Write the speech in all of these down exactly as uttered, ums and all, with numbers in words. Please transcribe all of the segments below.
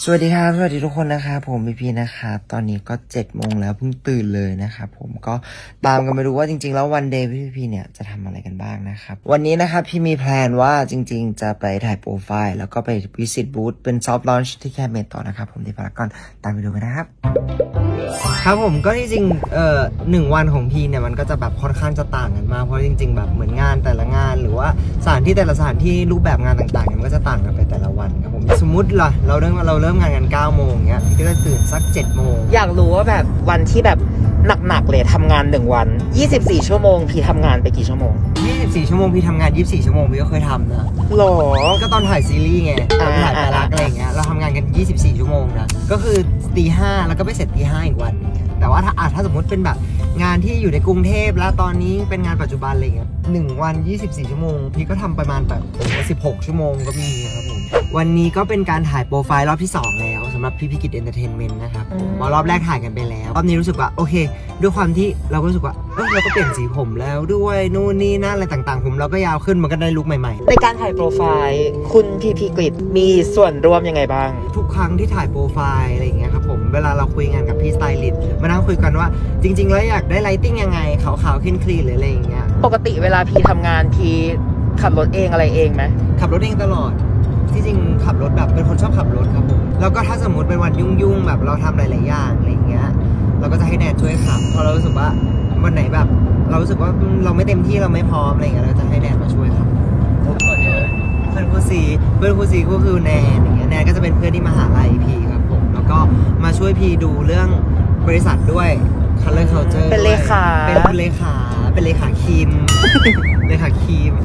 วัสดีครับสวัสดีทุกคนนะครับผมพี่พีนะครับตอนนี้ก็เจ็ดโมงแล้วเพิ่งตื่นเลยนะครับผมก็ตามกันไปดูว่าจริงๆแล้ววันเดย์พี่พีเนี่ยจะทำอะไรกันบ้างนะครับวันนี้นะครับพี่มีแพลนว่าจริงๆจะไปถ่ายโปรไฟล์แล้วก็ไปวิสิตบูธเป็นซอฟต์ลอนช์ที่แคมเมดต่อนะครับผมที่พารากอนตามไปดูกันนะครับครับผมก็จริงๆเอ่อหนึ่งวันของพี่เนี่ยมันก็จะแบบค่อนข้างจะต่างกันมากเพราะจริงๆแบบเหมือนงานแต่ละงานหรือว่าสถานที่แต่ละสถานที่รูปแบบงานต่างๆเนี่ยมันก็จะต่างกันไปแต่ละวันครับผมสมมุติล่ะเราเริ่มเราเริ่มงานกันเก้าโมงเงี้ยพี่ก็จะตื่นสักเจ็ดโมงอยากรู้ว่าแบบวันที่แบบหนักๆเลยทำงานหนึ่งวันยี่สิบสี่ชั่วโมงพี่ทำงานไปกี่ชั่วโมงยี่สิบสี่ชั่วโมงพี่ทำงานยี่สิบสี่ชั่วโมงพี่ก็เคยทำนะหรอก็ตอนถ่ายซีรีส์ไงตอนถ่ายแต่ละอะไรอย่างเงี้ยเราทำงานกันยี่สิบสี่ชั่วโมงนะก็คือตีห้าแล้วก็ไปเสร็จตีห้าอีกวันแต่ว่าถ้าถ้าสมมติเป็นแบบงานที่อยู่ในกรุงเทพแล้วตอนนี้เป็นงานปัจจุบันอะไรเงี้ยหนึ่งวันยี่สิบสี่ชั่วโมงพี่ก็ทำประมาณแบบสิบหกชั่วโมงก็มีครับผมวันนี้ก็เป็นการถ่ายโปรไฟล์รอบที่สองแล้วสำหรับพี่พิกิจเอนเตอร์เทนเมนต์นะครับพอรอบแรกถ่ายกันไปแล้วรอบนี้รู้สึกว่าโอเคด้วยความที่เราก็รู้สึกว่าเออเราก็เปลี่ยนสีผมแล้วด้วยนู่นนี่นั่นอะไรต่างๆผมเราก็ยาวขึ้นมันก็ได้ลุคใหม่ๆในการถ่ายโปรไฟล์คุณพี่พิกิจมีส่วนร่วมยังไงบ้างทุกครั้งที่ถ่ายโปรไฟล์อะไรอย่างเงี้ยครับผมเวลาเราคุยงานกับพี่สไตลิสต์มานั่งคุยกันว่าจริงๆแล้วอยากได้ไลติ้งยังไงขาวๆคลีนๆหรืออะไรอย่างเงี้ยปกติเวลาพี่ทำงานพี่ขับรถเองอะไรเองไหมขับรถเองตลอดที่จริงขับรถแบบเป็นคนชอบขับรถครับผมแล้วก็ถ้าสมมติเป็นวันยุ่งๆแบบเราทำหลายๆอย่างอะไรอย่างเงี้ยเราก็จะให้แนนช่วยขับพอเรารู้สึกว่าวันไหนแบบเรารู้สึกว่าเราไม่เต็มที่เราไม่พร้อมอะไรอย่างเงี้ยเราจะให้แนนมาช่วยขับเพื่อนคู่ซีเพื่อนคู่ซีก็คือแนนอย่างเงี้ยแนนก็จะเป็นเพื่อนที่มหาลัยพี่ครับผมแล้วก็มาช่วยพี่ดูเรื่องบริษัทด้วย Color Culture เป็นเลขาเป็นเลขาเป็นเลขาคิมเลขาคิม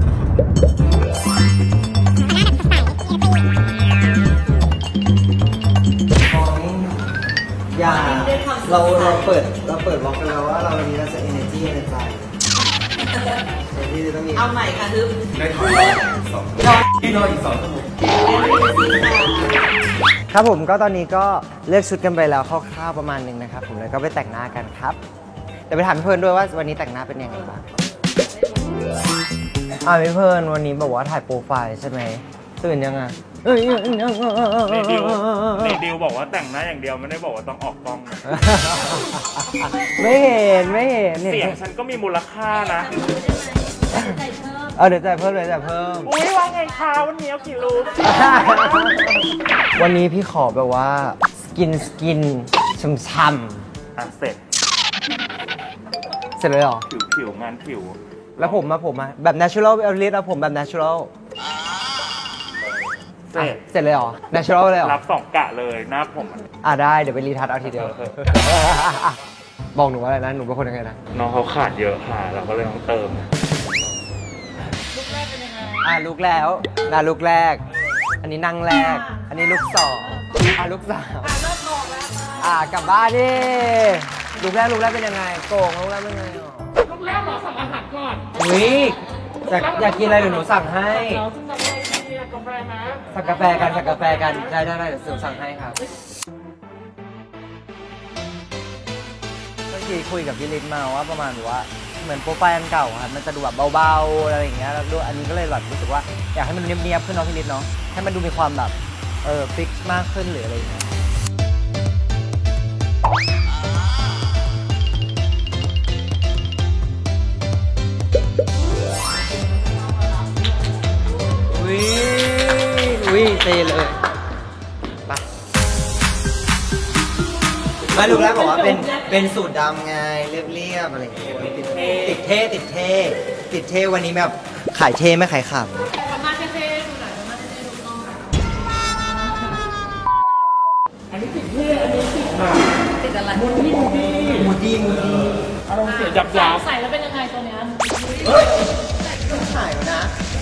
อย่าเราเราเปิดเราเปิดบล็อกกันแล้วว่าเราวันนี้เราจะ energy ในใจเอาใหม่ค่ะทึบได้คุยสองที่นอนอีกสองชั่วโมงครับผมก็ตอนนี้ก็เลือกชุดกันไปแล้วคร่าวๆประมาณนึงนะครับผมแล้วก็ไปแต่งหน้ากันครับเดี๋ยวไปถามพี่เพิร์นด้วยว่าวันนี้แต่งหน้าเป็นยังไงบ้างอ่าพี่เพิร์นวันนี้บอกว่าถ่ายโปรไฟล์ใช่ไหมตื่นยังไงในดิวในดิวบอกว่าแต่งหน้าอย่างเดียวไม่ได้บอกว่าต้องออกกล้องไม่เห็นไม่เห็นเสียงฉันก็มีมูลค่านะเออเดี๋ยวจ่ายเพิ่มเลยจ่ายเพิ่มอุ้ยว่าไงคะวันนี้เอากี่ลูกวันนี้พี่ขอแบบว่าสกินสกินช่ำๆอ่ะเสร็จเสร็จเลยเหรอผิวผิวงานผิวแล้วผมมาผมมาแบบ natural เอาลิสเอาผมแบบ natural เสร็จเสร็จเลยเหรอ natural เลยเหรอรับสองกะเลยหน้าผมอ่ะได้เดี๋ยวไปรีทัชเอาทีเดียวบอกหนูว่าอะไรนะหนูเป็นคนยังไงนะน้องเขาขาดเยอะค่ะเราก็เลยต้องเติมลุกแรกเป็นยังไงอ่ะลุกแล้วนะลุกแรกอันนี้นั่งแรกอันนี้ลุกสองอ่ะลุกสามเริ่มออกแล้วอ่ะกลับบ้านดิลุกแรกลุกแรกเป็นยังไงโกงลุกแรกเป็นยังไงลุกแรกหรอสั่งอาหารก่อนอุ้ยอยากอยากกินอะไรเดี๋ยวหนูสั่งให้กาแฟนะสั่งกาแฟกันสั่งกาแฟกันได้ได้ได้เดี๋ยวหนูสั่งให้ครับเมื่อกี้คุยกับพี่ลิศมาว่าประมาณว่าเหมือนโปรไฟล์อันเก่าครับมันจะดูแบบเบาๆอะไรอย่างเงี้ยแล้วดูอันนี้ก็เลยแบบรู้สึกว่าอยากให้มันเนียบๆขึ้นเนาะพี่ลิศเนาะให้มันดูมีความแบบเออฟิกซ์มากขึ้นหรืออะไรอย่างเงี้ยวิวิเตเลยไปไม่รู้แล้วบอกว่าเป็นเป็นสูตรดำไงเรียบๆอะไรอย่างเงี้ยติดเท่ติดเท่ติดเท่วันนี้แบบขายเท่ไม่ขายขำประมาณเท่ๆดูหน่อยประมาณเท่ๆดูน้องอันนี้ติดเท่อันนี้ติดแบบติดอะไรมูดี้มูดี้มูดี้อารมณ์เสียจับยาวใส่แล้วเป็นยังไงตัวเนี้ยเฮ้ยถ่ายแล้วนะ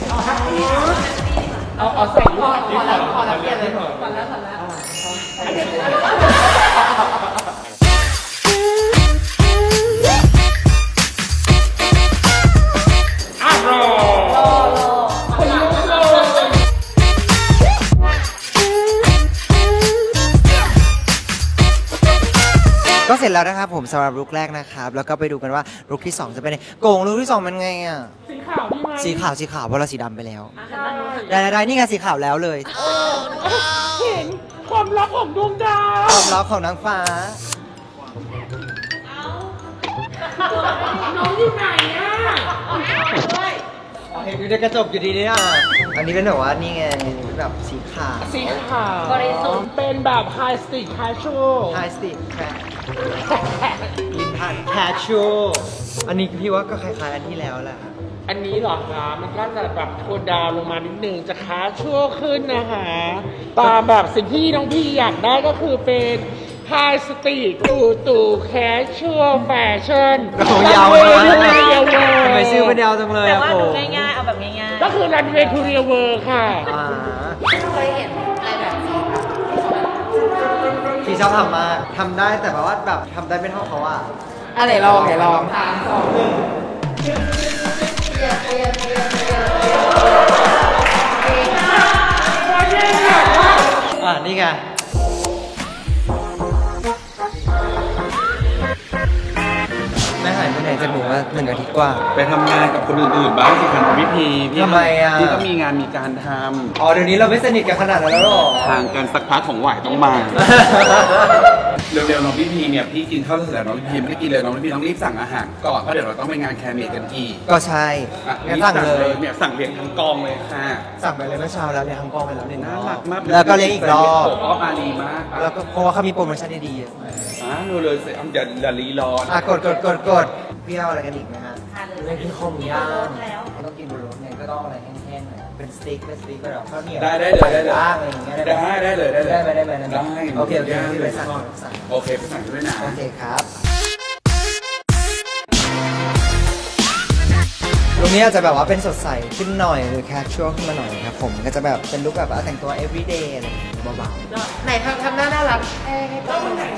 เอาเอาใส่ก่อนก่อนแล้วก่อนแล้วเปลี่ยนเลยก่อนแล้วก่อนแล้วอ้าวรอรอรอคนลุกเลยก็เสร็จแล้วนะครับผมสำหรับลุคแรกนะครับแล้วก็ไปดูกันว่าลุคที่สองจะเป็นไงโกงลุคที่สองเป็นไงอ่ะสีขาวนี่ไงสีขาวสีขาวเพราะเราสีดำไปแล้วได้ได้นี่ไงสีขาวแล้วเลยเห็นคความลับของดวงดาวความลับของนางฟ้าน้องอยู่ไหนอ่ะเห็นอยู่ในกระจกอยู่ดีเนี่ยอันนี้เป็นแบบว่านี่ไงเป็นแบบสีขาวสีขาวเป็นแบบไฮสตรีทแคชชวลไฮสตรีทแคร์ลินพันแคชชูอันนี้พี่ว่าก็คล้ายๆอันที่แล้วแหละอันนี้เหรอคะมันก็จะแบบโทนดาวลงมานิดนึงจะแคชชวลขึ้นนะคะตามแบบสิ่งที่น้องพี่อยากได้ก็คือเป็นไฮสตรีทตู่ตู่แคชชวลแฟชั่นโอ้ยาวมากทำทำไมชื่อมันยาวจังเลยแต่อะว่าผดูมง่ายๆ เอาแบบง่ายก็คือรันเวย์ทูเรียเวอร์ค่ะอ่าๆ เคยเห็นอะไรแบบนี้พี่ชอบทำมากทำได้แต่แบบว่าแบบทำได้ไม่เท่าเขาอะอะไหนลองไหนลองอ่านี่ไงแม่หายไปไหนจากหนูมาหนึ่งอาทิตย์กว่าไปทำงานกับคนอื่นๆบ้างสิครับพี่พีพี่ทำไมอ่ะพี่ก็มีงานมีการทอ๋อเดี๋ยวนี้เราไม่สนิทกันขนาดนั้นแล้วหรอำทางกันสักพักของหวายต้องมา เร็วๆน้องพี่พีเนี่ยพี่กินข้าวเสร็จแล้วน้องพี่พีไม่ได้กินเลยน้องพี่พีต้องรีบสั่งอาหารก่อนเพราะเดี๋ยวเราต้องไปงานแคร์เมดกันอีกก็ใช่อ่ะงั้นสั่งเลยเนี่ยสั่งเลี้ยงทั้งกองเลยค่ะสั่งไปเลยเมื่อเช้าแล้วเนี่ยทั้งกองไปแล้วเนี่ยน่ารักมากแล้วก็เลี้ยงอีกรอบอ๋อมาดีมากแล้วก็เพราะว่าเขามีโปรโมชั่นดีๆอะอ่าเลยเลยๆอย่าอย่ารีรออ่ะกดกดกดกดพี่เอาอะไรกันอีกไหมฮะเรื่องที่คมย่างต้องกินบนรถเนี่ยก็ต้องอะไรแห้งๆหน่อยเป็นสติ๊กเป็นสติ๊กแบบข้าวเหนียวได้ได้เลยได้เลยย่างอะไรอย่างเงี้ยได้ได้เลยได้เลยได้ไหมได้ไหมได้ไหมได้โอเคโอเคได้พี่ไปสั่งสั่งโอเคไปสั่งด้วยนะโอเคครับ ตรงนี้อาจจะแบบว่าเป็นสดใสขึ้นหน่อยหรือแคชชวลขึ้นมาหน่อยครับผมก็จะแบบเป็นลุคแบบว่าแต่งตัว everyday อะไรอย่างเงี้ยเบาไหนทำทำหน้าน่ารักให้ให้กล้องดูหน่อย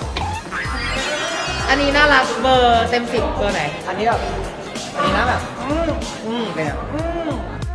อันนี้น่ารักเบอร์เต็มสิบเบอร์ไหนๆ อันนี้แบบอันนี้นะแบบอืมอืมเป็นแบบอืม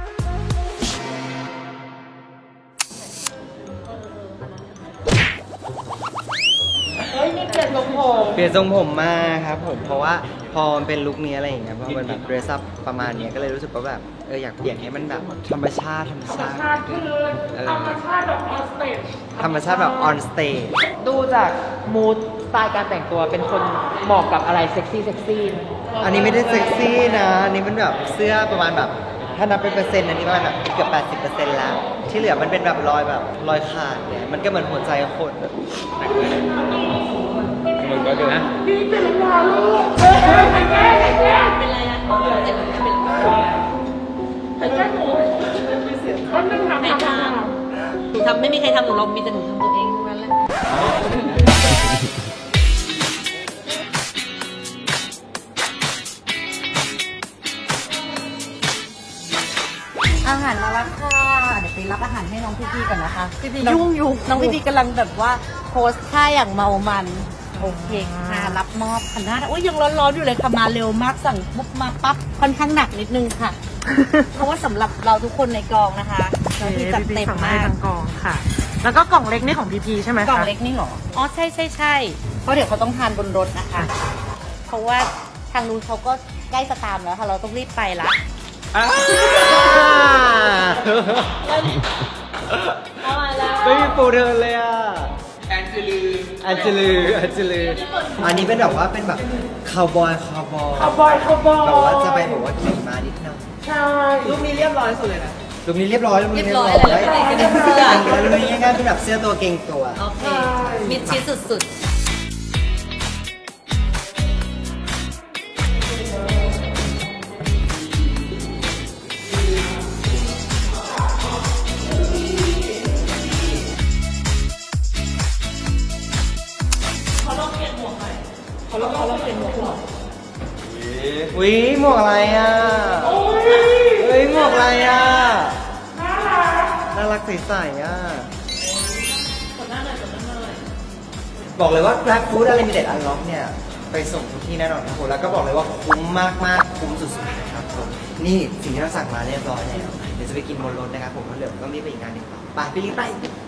เฮ้ยนี่เปลี่ยนทรงผมเปลี่ยนทรงผมมาครับผมเพราะว่าพอมันเป็นลุคนี้อะไรอย่างเงี้ยพอมันแบบเดรสอัพประมาณเนี้ยก็เลยรู้สึกว่าแบบเอออยากเปลี่ยนให้มันแบบธรรมชาติธรรมธรรมชาติชาติขึ้นธรรมชาติแบบออนสเตจธรรมชาติแบบ on stage ดูจากมูดสไตล์การแต่งตัวเป็นคนเหมาะกับอะไรเซ็กซี่เซ็กซี่อันนี้ไม่ได้เซ็กซี่นะอันนี้มันแบบเสื้อประมาณแบบถ้านับเป็นเปอร์เซ็นต์อันนี้ประมาณแบบเกือบแปดสิบเปอร์เซ็นต์แล้วที่เหลือมันเป็นแบบรอยแบบรอยขาดเนี่ยมันก็เหมือนหัวใจคนแบบมันก็คือนะพี่เป็นลาลูกเฮ้ยไอ้แก่ไอ้แก่เป็นไรนะเป็นไรนะเป็นไรไอ้แก่หนูมันนั่งทำใครทำหนูทำไม่มีใครทำหนูลองมีแต่หนูทำตัวเองทั้งนั้นแหละ อาหารมาแล้วค่ะ เดี๋ยวไปรับอาหารให้น้องพี่ๆกันนะคะ พี่ๆยุ่งอยู่น้องพี่ๆกำลังแบบว่าโพสท่าอย่างเมามัน โอเคค่ะรับมอบขันหน้าโอ้ยยังร้อนๆอยู่เลยค่ะมาเร็วมากสั่งปุ๊บมาปั๊บค่อนข้างหนักนิดนึงค่ะ เพราะว่าสำหรับเราทุกคนในกองนะคะเราที่จัดเต็มมากทั้งกองค่ะ แล้วก็กล่องเล็กนี่ของพีพีใช่ไหมกล่องคะเล็กนี่หรอ อ๋อใช่ใช่ใช่เพราะเดี๋ยวเขาต้องทานบนรถนะคะ เพราะว่าทางนู้นเขาก็ใกล้สตาร์ทแล้วค่ะ เราต้องรีบไปละ เอามาแล้วไม่มีปูเดินเลยอ่ะแอนเจลือแอนเจลือแอนเจลืออันนี้เป็นแบบว่าเป็นแบบคาวบอยคาวบอยคาวบอยคาวบอยแบบว่าจะไปแบบว่าขี่มานิดนึงใช่ลุคนี้เรียบร้อยสุดเลยนะลุคนี้เรียบร้อยลุคนี้เรียบร้อยอะไรแล้วอะไรกันเสื้อลุคนี้ง่ายๆเป็นแบบเสื้อตัวเก่งตัวโอเค มิดชิดสุดๆ เขาลองเขาลองเปลี่ยนหมวกคุณหรออุ้ยหมวกอะไรอ่ะเฮ้ยหมวกอะไรอ่ะน่ารักใสๆอ่ะบอกเลยว่า Grab Food Unlimited Unlock เนี่ยไปส่งทุกที่แน่นอนครับผมแล้วก็บอกเลยว่าคุ้มมากๆคุ้มสุดๆนะครับผมนี่สิ่งที่เราสั่งมาเรียบร้อยแล้วเดี๋ยวจะไปกินบนรถนะครับผมเพราะเหลือต้องรีบไปอีกงานหนึ่งต่อไปไปรีบไป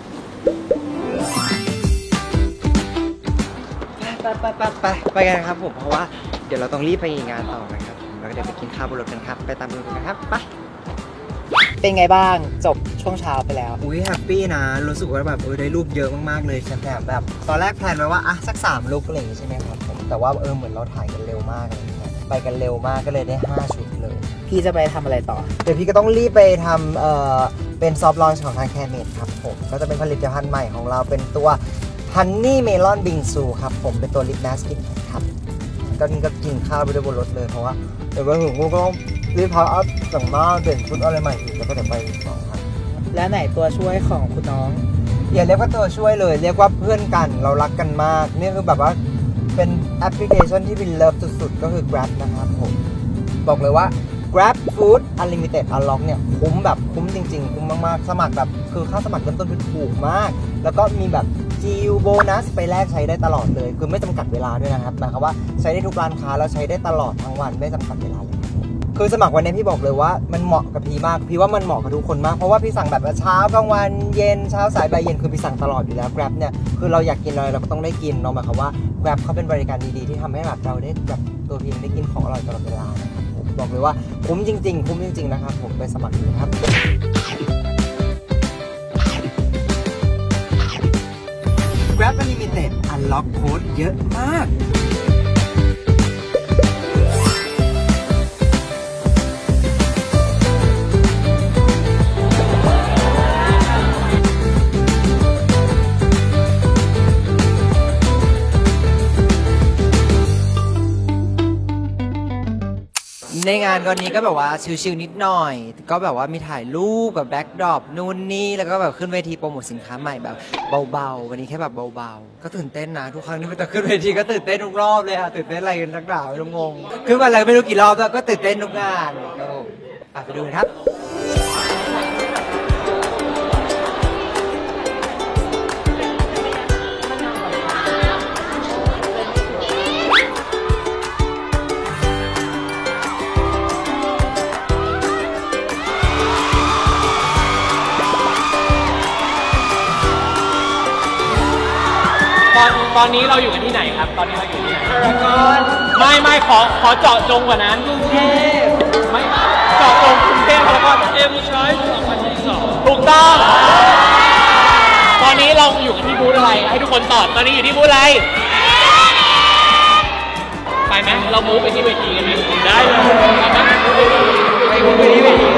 ไปไปไปไปไปกันนะครับผมเพราะว่าเดี๋ยวเราต้องรีบไปงานต่อนะครับแล้วก็เดี๋ยวไปกินข้าวบนรถกันครับไปตามดูกันครับไปเป็นไงบ้างจบช่วงเช้าไปแล้วอุ้ยแฮปปี้นะรู้สึกว่าแบบเออได้รูปเยอะมากๆเลยใช่ไหมแบบตอนแรกแพลนไว้ว่าอ่ะสักสามรูปอะไรอย่างงี้ใช่ไหมครับผมแต่ว่าเออเหมือนเราถ่ายกันเร็วมากเลยไปกันเร็วมากก็เลยได้ห้าชุดเลยพี่จะไปทำอะไรต่อเดี๋ยวพี่ก็ต้องรีบไปทำเอ่อเป็นซอฟต์ลอนช์ของทางแคเมดครับผมก็จะเป็นผลิตภัณฑ์ใหม่ของเราเป็นตัวฮันนี่เมลอนบิงซูครับผมเป็นตัวลิปนาสกินครับก็นี่ก็กินข้าวไปด้วยบนรถเลยเพราะว่าเดี๋ยวไปถึงกูก็ต้องรีบพาอัพสั่งหน้าเด่นชุดอะไรใหม่อีกแล้วก็เดี๋ยวไปต่อครับและไหนตัวช่วยของคุณน้องอย่าเรียกว่าตัวช่วยเลยเรียกว่าเพื่อนกันเรารักกันมากนี่คือแบบว่าเป็นแอปพลิเคชันที่วินเลิฟสุดๆก็คือ Grab นะครับผมบอกเลยว่า Grab Food Unlimited Unlock เนี่ยคุ้มแบบคุ้มจริงๆคุ้มมากๆสมัครแบบคือค่าสมัครเริ่มต้นคือถูกมากแล้วก็มีแบบจิวโบนัสไปแลกใช้ได้ตลอดเลยคือไม่จำกัดเวลาด้วยนะครับหมายความว่าใช้ได้ทุกร้านค้าแล้วใช้ได้ตลอดทั้งวันไม่จำกัดเวลาเลยคือสมัครวันนี้พี่บอกเลยว่ามันเหมาะกับพี่มากพี่ว่ามันเหมาะกับทุกคนมากเพราะว่าพี่สั่งแบบเช้ากลางวันเย็นเช้าสายบ่ายเย็นคือพี่สั่งตลอดอยู่แล้ว Grab เนี่ยคือเราอยากกินอะไรเราก็ต้องได้กินเนาะหมายความว่า Grab เขาเป็นบริการดีๆที่ทำให้แบบเราได้แบบตัวพี่ได้กินของอร่อยตลอดเวลานะครับผมบอกเลยว่าคุ้มจริงๆคุ้มจริงๆนะครับผมไปสมัครดูครับGrab Unlimited Unlock Code เยอะมากในงานวันนี้ก็แบบว่าชิลๆนิดหน่อยก็แบบว่ามีถ่ายรูปกับแบ็คดรอปนู่นนี่แล้วก็แบบขึ้นเวทีโปรโมทสินค้าใหม่แบบเบาๆวันนี้แค่แบบเบาๆก็ตื่นเต้นนะทุกครั้งที่มันจะขึ้นเวทีก็ตื่นเต้นทุกรอบเลยค่ะตื่นเต้นอะไรกันนักหนาไม่รู้งงคือวันอะไรไม่รู้กี่รอบแล้วก็ตื่นเต้นทุกงานก็ไปดูนะครับตอนนี้เราอยู่กันที่ไหนครับตอนนี้เราอยู่ที่ไหนไม่ไม่ขอขอเจาะจงกว่านั้นกรุงเทพไม่เจาะจงกรุงเทพแล้วก็เอ็มชอยสองพันยี่สิบสองถูกต้องตอนนี้เราอยู่กันที่บูธอะไรให้ทุกคนตอบตอนนี้อยู่ที่บูธอะไรไปไหมเรามูฟไปที่เวทีกันไหมได้เลยไปมูฟไปที่เวที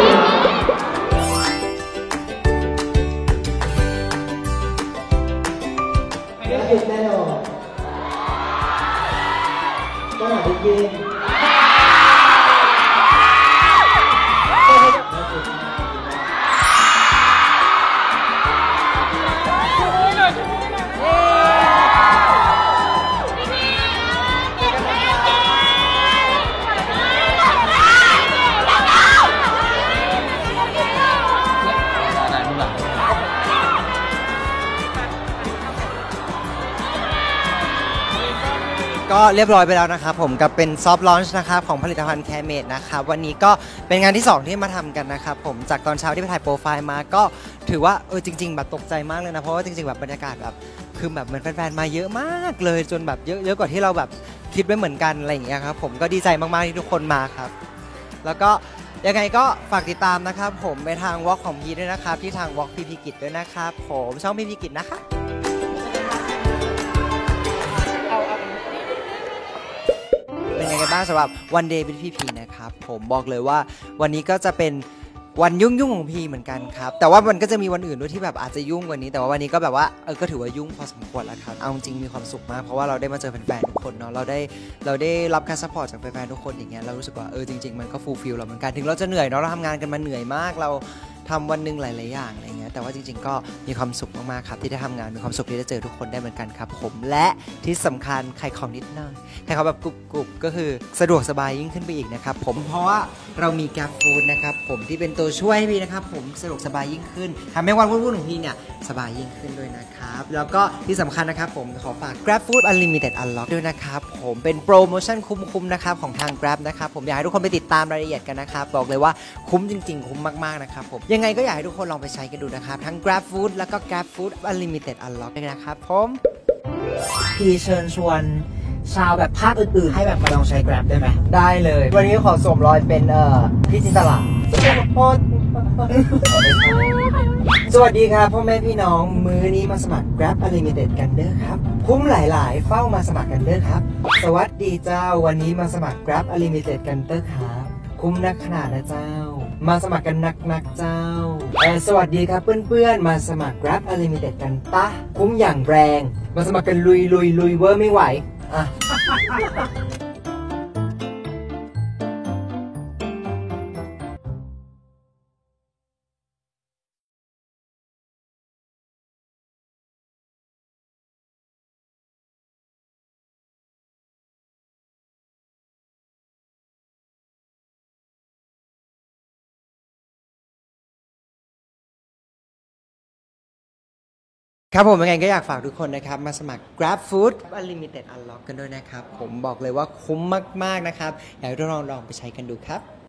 แน่นอนก็หาได้ยินก็เรียบร้อยไปแล้วนะครับผมกับเป็นซอฟต์ลอนช์นะครับของผลิตภัณฑ์แคเมดนะครับวันนี้ก็เป็นงานที่สองที่มาทำกันนะครับผมจากตอนเช้าที่ไปถ่ายโปรไฟล์มาก็ถือว่าเออจริงๆแบบตกใจมากเลยนะเพราะว่าจริงๆแบบบรรยากาศแบบคือแบบเหมือนแฟนๆมาเยอะมากเลยจนแบบเยอะเยอะกว่าที่เราแบบคิดไว้เหมือนกันอะไรอย่างเงี้ยครับผมก็ดีใจมากๆที่ทุกคนมาครับแล้วก็ยังไงก็ฝากติดตามนะครับผมไปทางวอล์กของพีด้วยนะครับที่ทางวอล์กพีพีกิจด้วยนะครับผมช่องพีพีกิจนะคะเป็นยังไงบ้างสำหรับวันเดย์เป็นพี่พีนะครับผมบอกเลยว่าวันนี้ก็จะเป็นวันยุ่งยุ่งของพีเหมือนกันครับแต่ว่ามันก็จะมีวันอื่นด้วยที่แบบอาจจะยุ่งกว่านี้แต่ว่าวันนี้ก็แบบว่าเออก็ถือว่ายุ่งพอสมควรแล้วครับเอาจริงมีความสุขมากเพราะว่าเราได้มาเจอแฟนๆทุกคนเนาะเราได้เราได้รับการซัพพอร์ตจากแฟนๆทุกคนอย่างเงี้ยเรารู้สึกว่าเออจริงๆมันก็ฟูลฟิลเราเหมือนกันถึงเราจะเหนื่อยเนาะเราทำงานกันมาเหนื่อยมากเราทำวันหนึ่งหลายๆอย่างอะไรเงี้ยแต่ว่าจริงๆก็มีความสุขมากๆครับที่ได้ทำงานมีความสุขที่ได้เจอทุกคนได้เหมือนกันครับผมและที่สำคัญขายของนิดหน่อยขายของแบบกรุบๆก็คือสะดวกสบายยิ่งขึ้นไปอีกนะครับผมเพราะว่าเรามี Grab Food นะครับผมที่เป็นตัวช่วยให้พี่นะครับผมสะดวกสบายยิ่งขึ้นทำให้วันวุ่นๆของพี่เนี่ยสบายยิ่งขึ้นด้วยนะครับแล้วก็ที่สำคัญนะครับผมขอฝาก Grab Food Unlimited Unlock ด้วยนะครับผมเป็นโปรโมชั่นคุ้มๆนะครับของทาง Grab นะครับผมอยากให้ทุกคนไปติดตามรายละเอียดกันนะครับบอกเลยว่าคุ้มจริงๆคุ้มมากๆนะครับผมยังไงก็อยากให้ทุกคนลองไปใช้กันดูนะครับทั้ง Grab Food แล้วก็ Grab Food Unlimited Unlock ด้วยนะครับผมพี่เชิญชวนชาวแบบภาคอื่นๆให้แบบมาลองใช้ Grab ได้ไหมได้เลยวันนี้ขอสวมรอยเป็นเอ่อพี่จินตลาโคตรสวัสดีครับพ่อแม่พี่น้องมื้อนี้มาสมัคร Grab Unlimited กันเด้อครับคุ้มหลายๆเฝ้ามาสมัครกันเด้อครับสวัสดีเจ้าวันนี้มาสมัคร Grab Unlimited กันเด้อครับคุ้มนักขนาดนะเจ้ามาสมัครกันนักนักเจ้าเออสวัสดีครับเพื่อนๆมาสมัคร Grab Unlimited กันปะคุ้มอย่างแรงมาสมัครกันลุยลุยลุยเวอร์ไม่ไหวอ่ะครับผมยังไงก็อยากฝากทุกคนนะครับมาสมัคร Grab Food Unlimited Unlock กันด้วยนะครับผมบอกเลยว่าคุ้มมากๆนะครับอยากให้ทุกคนลองไปใช้กันดูครับ